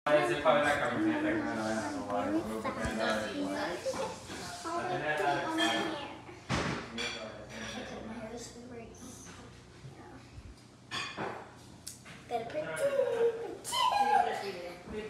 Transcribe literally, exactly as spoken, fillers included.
C'est pas la caminhonete, cara, no vale, no vale.